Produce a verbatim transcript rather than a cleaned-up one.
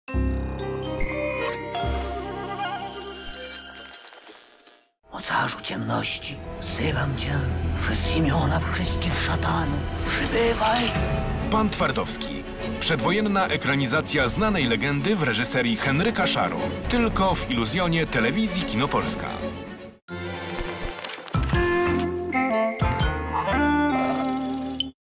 Mocarzu ciemności, wzywam cię przez imiona wszystkich szatanów. Przybywaj! Pan Twardowski. Przedwojenna ekranizacja znanej legendy w reżyserii Henryka Szaro. Tylko w iluzjonie telewizji Kino Polska.